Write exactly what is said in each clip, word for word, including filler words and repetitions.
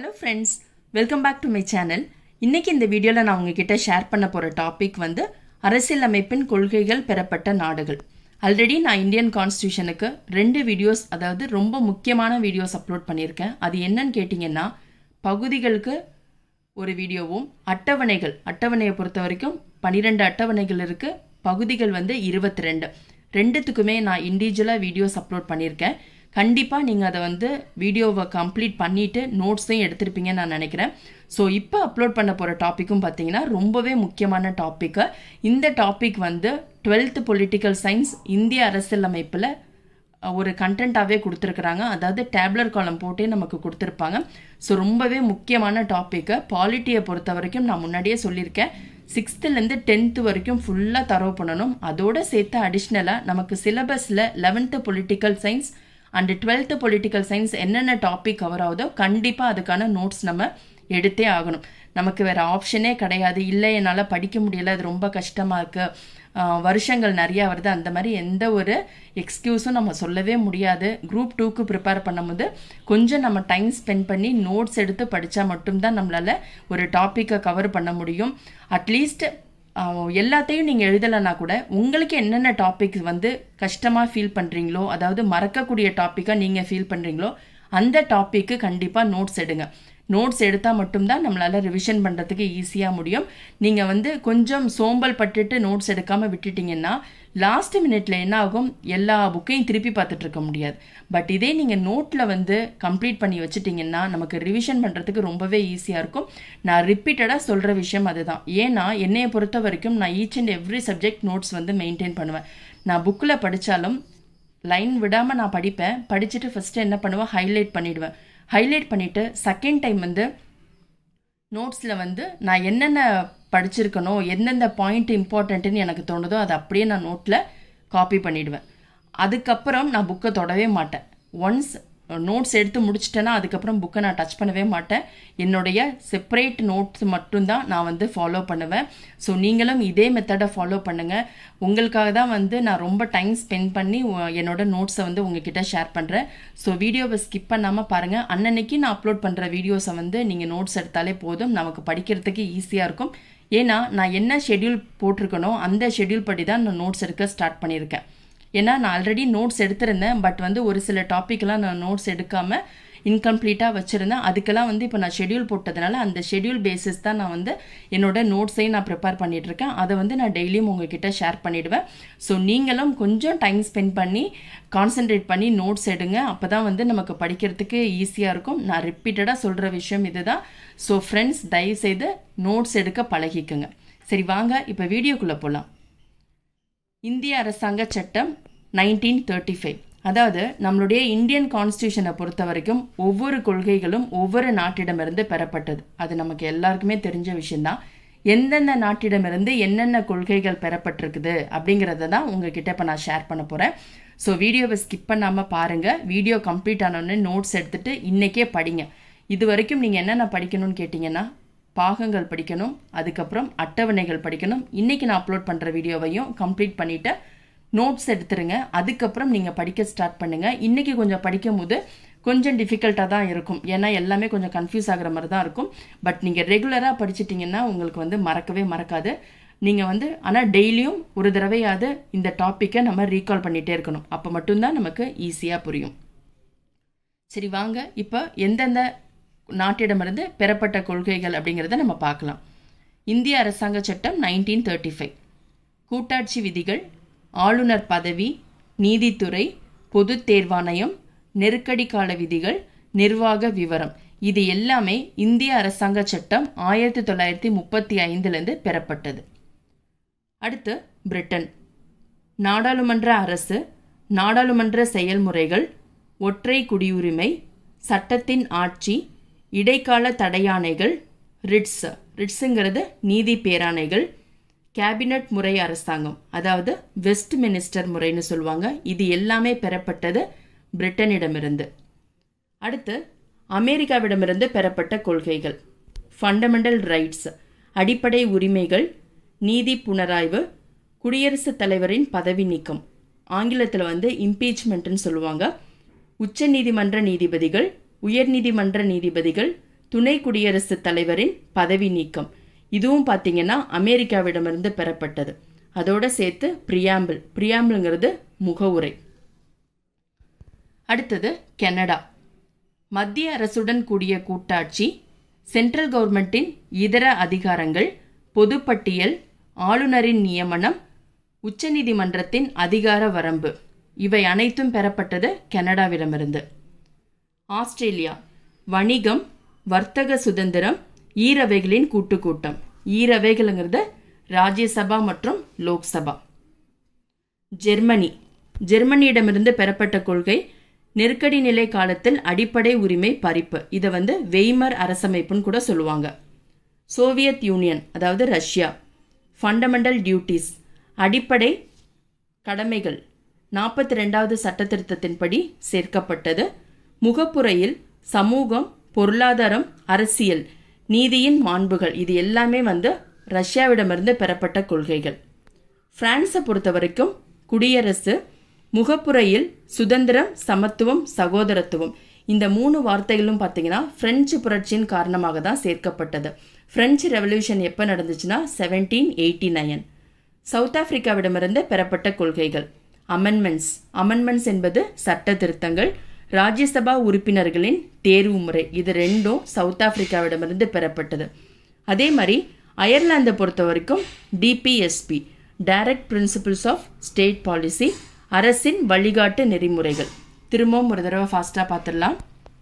Hello friends, welcome back to my channel. இன்னைக்கு இந்த வீடியோல நான் உங்ககிட்ட ஷேர் பண்ண போற டாபிக் வந்து அரசியல் அமைப்பின் கொள்கைகள் பெறப்பட்ட நாடுகள். ஆல்ரெடி நான் இந்தியன் கான்ஸ்டிடியூஷனுக்கு ரெண்டு வீடியோஸ் அதாவது ரொம்ப முக்கியமான வீடியோஸ் அப்லோட் பண்ணியிருக்கேன். அது என்னன்னு கேட்டிங்கன்னா பகுதிகளுக்கு ஒரு வீடியோவும் அட்டவணைகள் அட்டவணையை பொறுத்த வரைக்கும் பன்னிரண்டு அட்டவணைகள் இருக்கு. பகுதிகள் வந்து இருபத்தி ரெண்டு. ரெண்டுத்துக்குமே நான் இண்டிவிஜுவலாக வீடியோஸ் அப்லோட் பண்ணியிருக்கேன். கண்டிப்பாக நீங்கள் அதை வந்து வீடியோவை கம்ப்ளீட் பண்ணிவிட்டு நோட்ஸையும் எடுத்திருப்பீங்கன்னு நான் நினைக்கிறேன். ஸோ இப்போ அப்லோட் பண்ண போகிற டாப்பிக்கும் பார்த்தீங்கன்னா ரொம்பவே முக்கியமான டாப்பிக்கு. இந்த டாபிக் வந்து டுவெல்த் பொலிட்டிக்கல் சயின்ஸ் இந்திய அரசியல் அமைப்பில் ஒரு கண்டென்ட்டாகவே கொடுத்துருக்குறாங்க. அதாவது டேப்லர் காலம் போட்டே நமக்கு கொடுத்துருப்பாங்க. ஸோ ரொம்பவே முக்கியமான டாப்பிக்கு. பாலிட்டியை பொறுத்த வரைக்கும் நான் முன்னாடியே சொல்லியிருக்கேன், சிக்ஸ்த்துலேருந்து டென்த்து வரைக்கும் ஃபுல்லாக தரவு பண்ணணும். அதோடு சேர்த்து அடிஷ்னலாக நமக்கு சிலபஸில் eleventh political science and twelfth political science என்னென்ன டாபிக் கவர் ஆகுதோ கண்டிப்பாக அதுக்கான நோட்ஸ் நம்ம எடுத்தே ஆகணும். நமக்கு வேறு ஆப்ஷனே கிடையாது. இல்லை என்னால் படிக்க முடியலை, அது ரொம்ப கஷ்டமாக இருக்குது, வருஷங்கள் நிறையா வருது, அந்த மாதிரி எந்த ஒரு எக்ஸ்கியூஸும் நம்ம சொல்லவே முடியாது. குரூப் டூக்கு ப்ரிப்பேர் பண்ணும்போது கொஞ்சம் நம்ம டைம் ஸ்பெண்ட் பண்ணி நோட்ஸ் எடுத்து படித்தா மட்டும்தான் நம்மளால் ஒரு டாப்பிக்கை கவர் பண்ண முடியும். அட்லீஸ்ட் எல்லாத்தையும் நீங்கள் எழுதலைன்னா கூட உங்களுக்கு என்னென்ன டாபிக் வந்து கஷ்டமாக ஃபீல் பண்ணுறீங்களோ, அதாவது மறக்கக்கூடிய டாப்பிக்காக நீங்கள் ஃபீல் பண்ணுறீங்களோ அந்த டாப்பிக்கு கண்டிப்பாக நோட்ஸ் எடுங்க. நோட்ஸ் எடுத்தால் மட்டும்தான் நம்மளால் ரிவிஷன் பண்ணுறதுக்கு ஈஸியாக முடியும். நீங்கள் வந்து கொஞ்சம் சோம்பல் பட்டுட்டு நோட்ஸ் எடுக்காமல் விட்டுட்டிங்கன்னா லாஸ்ட் மினிட்ல என்ன ஆகும், எல்லா புக்கையும் திருப்பி பார்த்துட்டு இருக்க முடியாது. பட் இதே நீங்கள் நோட்டில் வந்து கம்ப்ளீட் பண்ணி வச்சுட்டிங்கன்னா நமக்கு ரிவிஷன் பண்ணுறதுக்கு ரொம்பவே ஈஸியாக இருக்கும். நான் ரிப்பீட்டடாக சொல்கிற விஷயம் அதுதான். ஏன்னா என்னையை பொறுத்த வரைக்கும் நான் each and every subject notes வந்து மெயின்டைன் பண்ணுவேன். நான் புக்கில் படித்தாலும் லைன் விடாமல் நான் படிப்பேன். படிச்சுட்டு ஃபஸ்ட்டு என்ன பண்ணுவேன், ஹைலைட் பண்ணிவிடுவேன். ஹைலைட் பண்ணிவிட்டு செகண்ட் டைம் வந்து நோட்ஸில் வந்து நான் என்னென்ன படிச்சிருக்கனோ எந்தெந்த பாயிண்ட் இம்பார்ட்டண்ட்டுன்னு எனக்கு தோணுதோ அதை அப்படியே நான் நோட்டில் காப்பி பண்ணிவிடுவேன். அதுக்கப்புறம் நான் புக்கை தொடவே மாட்டேன். ஒன்ஸ் நோட்ஸ் எடுத்து முடிச்சிட்டேன்னா அதுக்கப்புறம் புக்கை நான் டச் பண்ணவே மாட்டேன். என்னுடைய செப்பரேட் நோட்ஸ் மட்டும்தான் நான் வந்து ஃபாலோ பண்ணுவேன். ஸோ நீங்களும் இதே மெத்தடை ஃபாலோ பண்ணுங்கள். உங்களுக்காக தான் வந்து நான் ரொம்ப டைம் ஸ்பெண்ட் பண்ணி என்னோட நோட்ஸை வந்து உங்ககிட்ட ஷேர் பண்ணுறேன். ஸோ வீடியோவை ஸ்கிப் பண்ணாமல் பாருங்கள். அன்னன்னைக்கு நான் அப்லோட் பண்ணுற வீடியோஸை வந்து நீங்கள் நோட்ஸ் எடுத்தாலே போதும், நமக்கு படிக்கிறதுக்கு ஈஸியாக இருக்கும். ஏன்னா நான் என்ன ஷெட்யூல் போட்டிருக்கனோ அந்த ஷெட்யூல் படி தான் நான் நோட்ஸ் எடுக்க ஸ்டார்ட் பண்ணியிருக்கேன். ஏன்னா நான் ஆல்ரெடி நோட்ஸ் எடுத்திருந்தேன், பட் வந்து ஒரு சில டாப்பிக்லாம் நான் நோட்ஸ் எடுக்காமல் இன்கம்ப்ளீட்டாக வச்சுருந்தேன். அதுக்கெல்லாம் வந்து இப்போ நான் ஷெட்யூல் போட்டதுனால அந்த ஷெட்யூல் பேசிஸ் தான் நான் வந்து என்னோட நோட்ஸையும் நான் ப்ரிப்பேர் பண்ணிகிட்ருக்கேன். அதை வந்து நான் டெய்லியும் உங்ககிட்ட ஷேர் பண்ணிவிடுவேன். ஸோ நீங்களும் கொஞ்சம் டைம் ஸ்பெண்ட் பண்ணி கான்சென்ட்ரேட் பண்ணி நோட்ஸ் எடுங்க. அப்போ தான் வந்து நமக்கு படிக்கிறதுக்கு ஈஸியாக இருக்கும். நான் ரிப்பீட்டடாக சொல்கிற விஷயம் இதுதான். ஸோ ஃப்ரெண்ட்ஸ், தயவுசெய்து நோட்ஸ் எடுக்க பழகிக்குங்க. சரி வாங்க இப்போ வீடியோக்குள்ளே போகலாம். இந்திய அரசாங்க சட்டம் நைன்டீன் தேர்ட்டி ஃபைவ், அதாவது நம்மளுடைய இந்தியன் கான்ஸ்டியூஷனை பொறுத்த வரைக்கும் ஒவ்வொரு கொள்கைகளும் ஒவ்வொரு நாட்டிடமிருந்து பெறப்பட்டது. அது நமக்கு எல்லாருக்குமே தெரிஞ்ச விஷயம்தான். எந்தெந்த நாட்டிடமிருந்து என்னென்ன கொள்கைகள் பெறப்பட்டிருக்குது அப்படிங்கிறத தான் உங்ககிட்ட இப்போ நான் ஷேர் பண்ண போகிறேன். ஸோ வீடியோவை ஸ்கிப் பண்ணாமல் பாருங்கள். வீடியோ கம்ப்ளீட் ஆனோடனே நோட்ஸ் எடுத்துகிட்டு இன்றைக்கே படிங்க. இது வரைக்கும் நீங்கள் என்னென்ன படிக்கணும்னு கேட்டிங்கன்னா பாகங்கள் படிக்கணும், அதுக்கப்புறம் அட்டவணைகள் படிக்கணும். இன்றைக்கி நான் அப்லோட் பண்ணுற வீடியோவையும் கம்ப்ளீட் பண்ணிவிட்டு நோட்ஸ் எடுத்துருங்க. அதுக்கப்புறம் நீங்கள் படிக்க ஸ்டார்ட் பண்ணுங்கள். இன்றைக்கி கொஞ்சம் படிக்கும் போது கொஞ்சம் டிஃபிகல்ட்டாக தான் இருக்கும். ஏன்னா எல்லாமே கொஞ்சம் கன்ஃபியூஸ் ஆகிற மாதிரி தான் இருக்கும். பட் நீங்கள் ரெகுலராக படிச்சிட்டிங்கன்னா உங்களுக்கு வந்து மறக்கவே மறக்காது. நீங்கள் வந்து ஆனால் டெய்லியும் ஒரு தடவையாவது இந்த டாப்பிக்கை நம்ம ரீகால் பண்ணிகிட்டே இருக்கணும். அப்போ மட்டும்தான் நமக்கு ஈஸியாக புரியும். சரி வாங்க இப்போ எந்தெந்த நாட்டிடமிருந்து பெறப்பட்ட கொள்கைகள் அப்படிங்கிறத நம்ம பார்க்கலாம். இந்திய அரசாங்க சட்டம் நைன்டீன் தேர்ட்டி ஃபைவ், கூட்டாட்சி விதிகள், ஆளுநர் பதவி, நீதித்துறை, பொது தேர்வாணையம், நெருக்கடி கால விதிகள், நிர்வாக விவரம், இது எல்லாமே இந்திய அரசாங்க சட்டம் ஆயிரத்தி தொள்ளாயிரத்தி முப்பத்தி ஐந்துலேருந்து பெறப்பட்டது. அடுத்து பிரிட்டன். நாடாளுமன்ற அரசு, நாடாளுமன்ற செயல்முறைகள், ஒற்றை குடியுரிமை, சட்டத்தின் ஆட்சி, இடைக்கால தடையாணைகள், ரிட்ஸ் ரிட்ஸுங்கிறது நீதி பேராணைகள், கேபினட் முறை அரசாங்கம், அதாவது வெஸ்ட் மினிஸ்டர் முறைன்னு சொல்லுவாங்க. இது எல்லாமே பெறப்பட்டது பிரிட்டனிடமிருந்து. அடுத்து அமெரிக்காவிடமிருந்து பெறப்பட்ட கொள்கைகள். ஃபண்டமெண்டல் ரைட்ஸ், அடிப்படை உரிமைகள், நீதி புனராய்வு, குடியரசுத் தலைவரின் பதவி நீக்கம், ஆங்கிலத்தில் வந்து இம்பீச்மெண்ட்னு சொல்லுவாங்க, உச்ச நீதிமன்ற நீதிபதிகள், உயர்நீதிமன்ற நீதிபதிகள், துணை குடியரசுத் தலைவரின் பதவி நீக்கம். இதுவும் பார்த்தீங்கன்னா அமெரிக்காவிடமிருந்து பெறப்பட்டது. அதோட சேர்த்து பிரியாம்பிள். பிரியாம்பிள்ங்கிறது முகவுரை. அடுத்தது கனடா. மத்திய அரசுடன் கூடிய கூட்டாட்சி, சென்ட்ரல் கவர்மெண்டின் இதர அதிகாரங்கள், பொதுப்பட்டியல், ஆளுநரின் நியமனம், உச்சநீதிமன்றத்தின் அதிகார வரம்பு இவை அனைத்தும் பெறப்பட்டது கனடாவிடமிருந்து. ஆஸ்திரேலியா. வணிகம், வர்த்தக சுதந்திரம், ஈரவைகளின் கூட்டுக்கூட்டம். ஈரவைகள்ங்கிறது ராஜ்யசபா மற்றும் லோக்சபா. ஜெர்மனி. ஜெர்மனியிடமிருந்து பெறப்பட்ட கொள்கை நெருக்கடி நிலை காலத்தில் அடிப்படை உரிமை பறிப்பு. இதை வந்து வெய்மர் அரசமைப்புன்னு கூட சொல்லுவாங்க. சோவியத் யூனியன் அதாவது ரஷ்யா. ஃபண்டமெண்டல் டியூட்டிஸ் அடிப்படை கடமைகள் நாற்பத்தி ரெண்டாவது சட்ட திருத்தத்தின்படி சேர்க்கப்பட்டது. முகப்புரையில் சமூகம், பொருளாதாரம், அரசியல், நீதியின் மாண்புகள் இது எல்லாமே வந்து ரஷ்யாவிடமிருந்து பெறப்பட்ட கொள்கைகள். பிரான்ஸை பொறுத்த வரைக்கும் குடியரசு, முகப்புரையில் சுதந்திரம், சமத்துவம், சகோதரத்துவம் இந்த மூணு வார்த்தைகளும் பார்த்தீங்கன்னா பிரெஞ்சு புரட்சியின் காரணமாக தான் சேர்க்கப்பட்டது. பிரெஞ்சு ரெவல்யூஷன் எப்போ நடந்துச்சுன்னா செவன்டீன் எயிட்டி நைன். சவுத் ஆப்பிரிக்காவிடமிருந்து பெறப்பட்ட கொள்கைகள் அமெண்ட்மெண்ட்ஸ். அமெண்ட்மெண்ட்ஸ் என்பது சட்ட திருத்தங்கள். ராஜ்யசபா உறுப்பினர்களின் தேர்வு முறை இது ரெண்டும் சவுத் ஆப்பிரிக்காவிடமிருந்து பெறப்பட்டது. அதே மாதிரி அயர்லாந்தை பொறுத்த வரைக்கும் DPSP direct principles of state policy அரசின் வழிகாட்டு நெறிமுறைகள். திரும்பவும் ஒரு தடவை ஃபாஸ்ட்டாக பார்த்துடலாம்.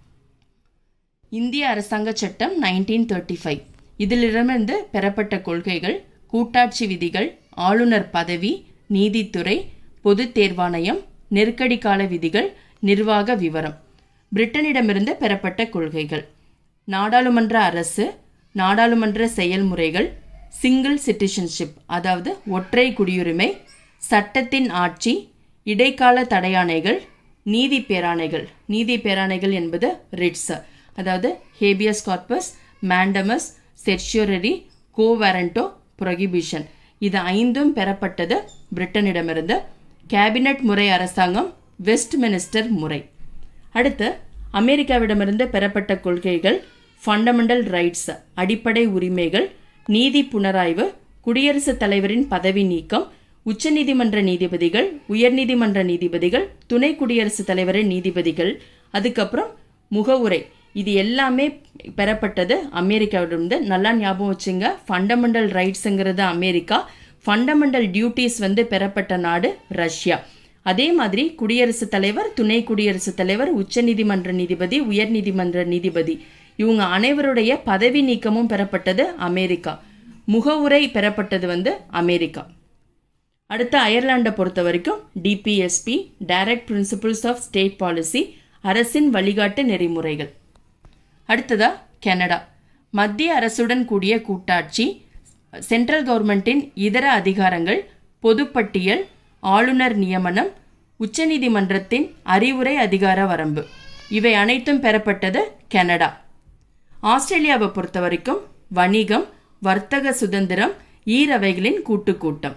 இந்திய அரசாங்க சட்டம் நைன்டீன் தேர்ட்டி ஃபைவ் இதிலிருந்து பெறப்பட்ட கொள்கைகள் கூட்டாட்சி விதிகள், ஆளுநர் பதவி, நீதித்துறை, பொது தேர்வாணையம், நெருக்கடி கால விதிகள், நிர்வாக விவரம். பிரிட்டனிடமிருந்து பெறப்பட்ட கொள்கைகள் நாடாளுமன்ற அரசு, நாடாளுமன்ற செயல்முறைகள், சிங்கிள் சிட்டிசன்ஷிப் அதாவது ஒற்றை குடியுரிமை, சட்டத்தின் ஆட்சி, இடைக்கால தடையாணைகள், நீதி பேராணைகள். நீதி பேராணைகள் என்பது ரிட்ஸ் அதாவது habeas corpus, mandamus, certiorari, quo warranto, prohibition இது ஐந்தும் பெறப்பட்டது பிரிட்டனிடமிருந்து. கேபினட் முறை அரசாங்கம், வெஸ்ட் மினிஸ்டர் முறை. அடுத்து அமெரிக்காவிடமிருந்து பெறப்பட்ட கொள்கைகள் ஃபண்டமெண்டல் ரைட்ஸ் அடிப்படை உரிமைகள், நீதி புனராய்வு, குடியரசுத் தலைவரின் பதவி நீக்கம், உச்சநீதிமன்ற நீதிபதிகள், உயர்நீதிமன்ற நீதிபதிகள், துணை குடியரசுத் தலைவரின் நீதிபதிகள், அதுக்கப்புறம் முகவுரை இது எல்லாமே பெறப்பட்டது அமெரிக்காவிலிருந்து. நல்லா ஞாபகம் வச்சுங்க. ஃபண்டமெண்டல் ரைட்ஸுங்கிறது அமெரிக்கா, ஃபண்டமெண்டல் டியூட்டிஸ் வந்து பெறப்பட்ட நாடு ரஷ்யா. அதே மாதிரி குடியரசுத் தலைவர், துணை குடியரசுத் தலைவர், உச்சநீதிமன்ற நீதிபதி, உயர்நீதிமன்ற நீதிபதி இவங்க அனைவருடைய பதவி நீக்கமும் பெறப்பட்டது அமெரிக்கா. முகவுரை பெறப்பட்டது வந்து அமெரிக்கா. அடுத்து அயர்லாண்டை பொறுத்த வரைக்கும் DPSP direct principles of state policy அரசின் வழிகாட்டு நெறிமுறைகள். அடுத்ததா கனடா. மத்திய அரசுடன் கூடிய கூட்டாட்சி, சென்ட்ரல் கவர்மெண்டின் இதர அதிகாரங்கள், பொதுப்பட்டியல், ஆளுநர் நியமனம், உச்சநீதிமன்றத்தின் அறிவுரை அதிகார வரம்பு இவை அனைத்தும் பெறப்பட்டது கனடா. ஆஸ்திரேலியாவை பொறுத்த வரைக்கும் வணிகம், வர்த்தக சுதந்திரம், ஈரவைகளின் கூட்டுக்கூட்டம்.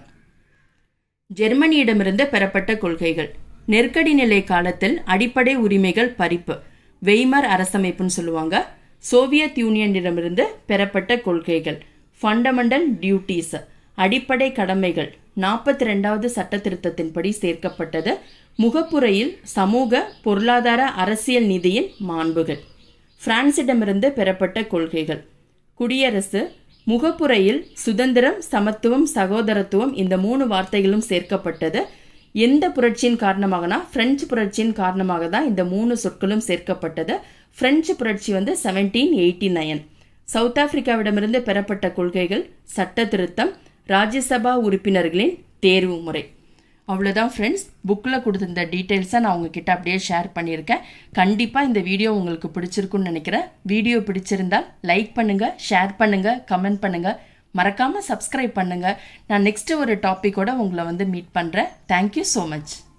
ஜெர்மனியிடமிருந்து பெறப்பட்ட கொள்கைகள் நெருக்கடி நிலை காலத்தில் அடிப்படை உரிமைகள் பறிப்பு, வெய்மர் அரசமைப்புன்னு சொல்லுவாங்க. சோவியத் யூனியனிடமிருந்து பெறப்பட்ட கொள்கைகள் ஃபண்டமெண்டல் டியூட்டிஸ் அடிப்படை கடமைகள் நாற்பத்தி ரெண்டாவது சட்ட திருத்தத்தின்படி சேர்க்கப்பட்டது. முகப்புரையில் சமூக, பொருளாதார, அரசியல் நீதியின் மாண்புகள். பிரான்சிடமிருந்து பெறப்பட்ட கொள்கைகள் குடியரசு, முகப்புரையில் சுதந்திரம், சமத்துவம், சகோதரத்துவம் இந்த மூணு வார்த்தைகளும் சேர்க்கப்பட்டது. எந்த புரட்சியின் காரணமாகனா பிரெஞ்சு புரட்சியின் காரணமாக தான் இந்த மூணு சொற்களும் சேர்க்கப்பட்டது. பிரெஞ்சு புரட்சி வந்து செவன்டீன் எயிட்டி நைன். சவுத் ஆப்பிரிக்காவிடமிருந்து பெறப்பட்ட கொள்கைகள் சட்ட திருத்தம், ராஜ்யசபா உறுப்பினர்களின் தேர்வு முறை. அவ்வளோதான் ஃப்ரெண்ட்ஸ். புக்கில் கொடுத்துருந்த டீட்டெயில்ஸை நான் உங்ககிட்ட அப்படியே ஷேர் பண்ணியிருக்கேன். கண்டிப்பாக இந்த வீடியோ உங்களுக்கு பிடிச்சிருக்குன்னு நினைக்கிறேன். வீடியோ பிடிச்சிருந்தால் லைக் பண்ணுங்கள், ஷேர் பண்ணுங்கள், கமெண்ட் பண்ணுங்கள், மறக்காமல் சப்ஸ்கிரைப் பண்ணுங்கள். நான் நெக்ஸ்ட்டு ஒரு டாப்பிக்கோட உங்களை வந்து மீட் பண்ணுறேன். Thank you so much.